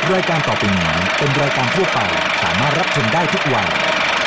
รายการต่อไปนี้เป็นรายการทั่วไปสามารถรับชมได้ทุกวัย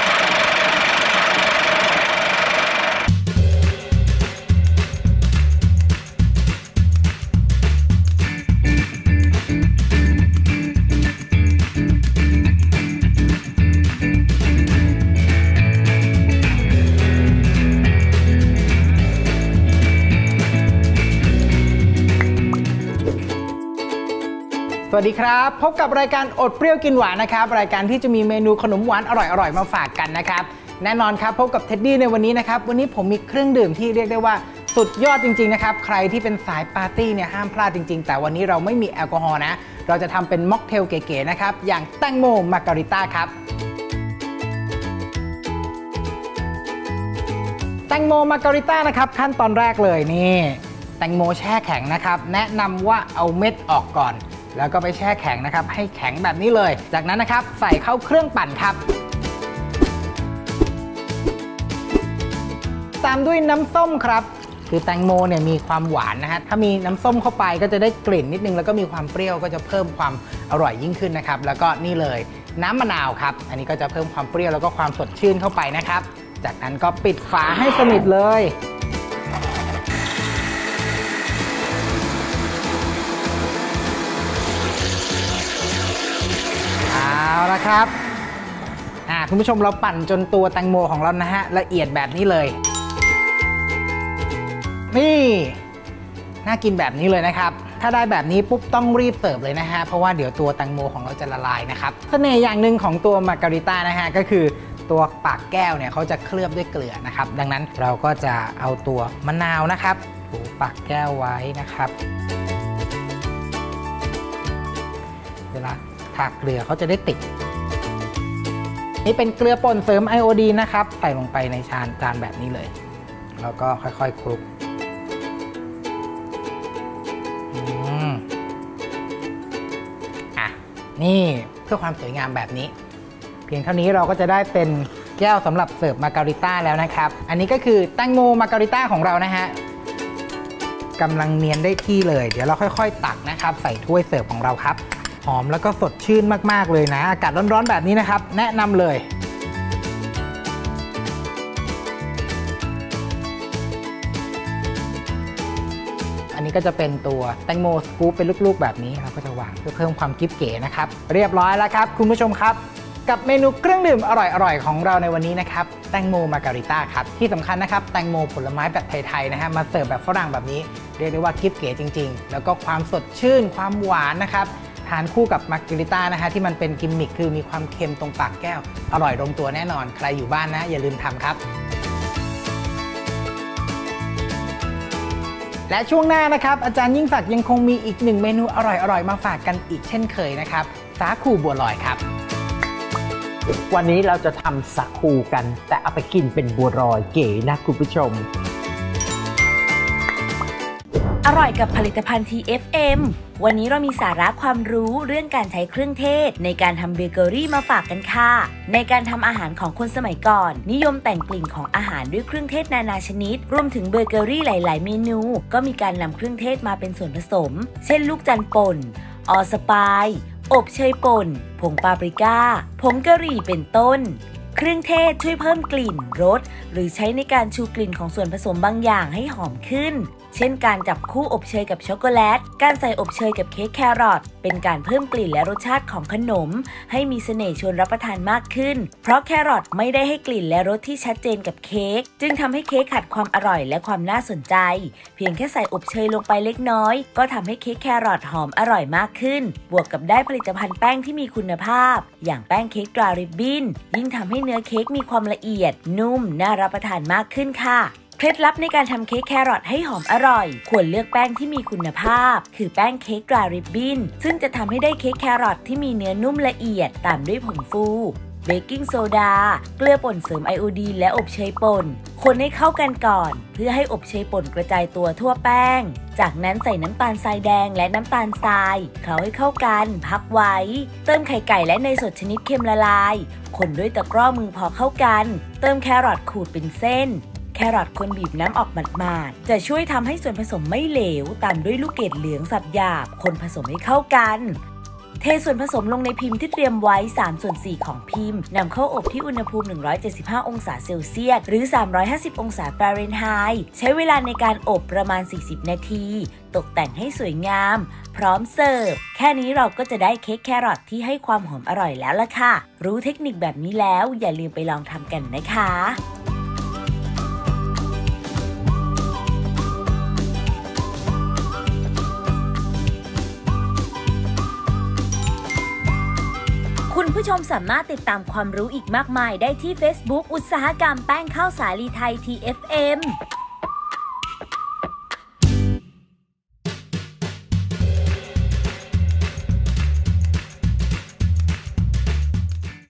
สวัสดีครับพบกับรายการอดเปรี้ยวกินหวานนะครับรายการที่จะมีเมนูขนมหวานอร่อยๆมาฝากกันนะครับแน่นอนครับพบกับเท็ดดี้ในวันนี้นะครับวันนี้ผมมีเครื่องดื่มที่เรียกได้ว่าสุดยอดจริงๆนะครับใครที่เป็นสายปาร์ตี้เนี่ยห้ามพลาดจริงๆแต่วันนี้เราไม่มีแอลกอฮอล์นะเราจะทำเป็นม็อกเทลเก๋ๆนะครับอย่างแตงโมมาการิต้าครับแตงโมมาการิต้านะครับขั้นตอนแรกเลยนี่แตงโมแช่แข็งนะครับแนะนำว่าเอาเม็ดออกก่อนแล้วก็ไปแช่แข็งนะครับให้แข็งแบบนี้เลยจากนั้นนะครับใส่เข้าเครื่องปั่นครับตามด้วยน้ำส้มครับคือแตงโมเนี่ยมีความหวานนะฮะถ้ามีน้ำส้มเข้าไปก็จะได้กลิ่นนิดนึงแล้วก็มีความเปรี้ยวก็จะเพิ่มความอร่อยยิ่งขึ้นนะครับแล้วก็นี่เลยน้ำมะนาวครับอันนี้ก็จะเพิ่มความเปรี้ยวแล้วก็ความสดชื่นเข้าไปนะครับจากนั้นก็ปิดฝาให้สนิทเลยเอาละครับคุณผู้ชมเราปั่นจนตัวแตงโมของเรานะฮะละเอียดแบบนี้เลยนี่น่ากินแบบนี้เลยนะครับถ้าได้แบบนี้ปุ๊บต้องรีบเสิร์ฟเลยนะฮะเพราะว่าเดี๋ยวตัวแตงโมของเราจะละลายนะครับเสน่ห์อย่างหนึ่งของตัวมาการิต้านะฮะก็คือตัวปากแก้วเนี่ยเขาจะเคลือบด้วยเกลือนะครับดังนั้นเราก็จะเอาตัวมะนาวนะครับถูปากแก้วไว้นะครับเวลาทาเกลือเขาจะได้ติดนี่เป็นเกลือป่นเสริมไอโอดีนนะครับใส่ลงไปในจานแบบนี้เลยแล้วก็ค่อยๆคลุกนี่เพื่อความสวยงามแบบนี้เพียงเท่านี้เราก็จะได้เป็นแก้วสำหรับเสิร์ฟมาการิต้าแล้วนะครับอันนี้ก็คือแตงโมมาการิต้าของเรานะฮะกำลังเนียนได้ที่เลยเดี๋ยวเราค่อยๆตักนะครับใส่ถ้วยเสิร์ฟของเราครับหอมแล้วก็สดชื่นมากๆเลยนะอากาศร้อนๆแบบนี้นะครับแนะนำเลยอันนี้ก็จะเป็นตัวแตงโมสกู๊ปเป็นลูกๆแบบนี้เราก็จะวางเพื่อเพิ่มความกิ๊บเก๋นะครับเรียบร้อยแล้วครับคุณผู้ชมครับกับเมนูเครื่องดื่มอร่อยๆของเราในวันนี้นะครับแตงโมมาการิต้าครับที่สำคัญนะครับแตงโมผลไม้แบบไทยๆนะฮะมาเสิร์ฟแบบฝรั่งแบบนี้เรียกได้ว่ากิ๊บเก๋จริงๆแล้วก็ความสดชื่นความหวานนะครับทานคู่กับมาการิต้านะฮะที่มันเป็นกิมมิคคือมีความเค็มตรงปากแก้วอร่อยลงตัวแน่นอนใครอยู่บ้านนะอย่าลืมทำครับและช่วงหน้านะครับอาจารย์ยิ่งศักดิ์ยังคงมีอีกหนึ่งเมนูอร่อยๆมาฝากกันอีกเช่นเคยนะครับสาคูบัวลอยครับวันนี้เราจะทำสาคูกันแต่เอาไปกินเป็นบัวลอยเก๋นะคุณผู้ชมอร่อยกับผลิตภัณฑ์ TFM วันนี้เรามีสาระความรู้เรื่องการใช้เครื่องเทศในการทำเบเกอรี่มาฝากกันค่ะในการทำอาหารของคนสมัยก่อนนิยมแต่งกลิ่นของอาหารด้วยเครื่องเทศนานาชนิดรวมถึงเบเกอรี่หลายๆเมนูก็มีการนำเครื่องเทศมาเป็นส่วนผสมเช่นลูกจันทร์ป่นออสปายอบเชยป่นผงปาปริก้าผงกะหรี่เป็นต้นเครื่องเทศช่วยเพิ่มกลิ่นรสหรือใช้ในการชูกลิ่นของส่วนผสมบางอย่างให้หอมขึ้นเช่นการจับคู่อบเชยกับช็อกโกแลตการใส่อบเชยกับเค้กแครอทเป็นการเพิ่มกลิ่นและรสชาติของขนมให้มีเสน่ห์ชวนรับประทานมากขึ้นเพราะแครอทไม่ได้ให้กลิ่นและรสที่ชัดเจนกับเค้กจึงทำให้เค้กขาดความอร่อยและความน่าสนใจเพียงแค่ใส่อบเชยลงไปเล็กน้อยก็ทำให้เค้กแครอทหอมอร่อยมากขึ้นบวกกับได้ผลิตภัณฑ์แป้งที่มีคุณภาพอย่างแป้งเค้กตราริบบิ้นยิ่งทำให้เนื้อเค้กมีความละเอียดนุ่มน่ารับประทานมากขึ้นค่ะเคล็ดลับในการทำเค้กแครอทให้หอมอร่อยควรเลือกแป้งที่มีคุณภาพคือแป้งเค้กตราริบบิ้นซึ่งจะทำให้ได้เค้กแครอทที่มีเนื้อนุ่มละเอียดตามด้วยผงฟูเบกกิ้งโซดาเกลือป่นเสริมไอโอดีนและอบเชยป่นคนให้เข้ากันก่อนเพื่อให้อบเชยป่นกระจายตัวทั่วแป้งจากนั้นใส่น้ำตาลทรายแดงและน้ำตาลทรายเคล้าให้เข้ากันพักไว้เติมไข่ไก่และเนยสดชนิดเค็มละลายคนด้วยตะกร้อมือพอเข้ากันเติมแครอทขูดเป็นเส้นแครอทควรบีบน้ำออกหมาดๆจะช่วยทำให้ส่วนผสมไม่เหลวตามด้วยลูกเกดเหลืองสับหยาบคนผสมให้เข้ากันเทส่วนผสมลงในพิมพ์ที่เตรียมไว้3/4ของพิมพ์นำเข้าอบที่อุณหภูมิ175องศาเซลเซียสหรือ350องศาฟาเรนไฮต์ใช้เวลาในการอบประมาณ40นาทีตกแต่งให้สวยงามพร้อมเสิร์ฟแค่นี้เราก็จะได้เค้กแครอทที่ให้ความหอมอร่อยแล้วล่ะค่ะรู้เทคนิคแบบนี้แล้วอย่าลืมไปลองทำกันนะคะคุณผู้ชมสามารถติดตามความรู้อีกมากมายได้ที่ Facebook อุตสาหกรรมแป้งข้าวสาลีไทย TFM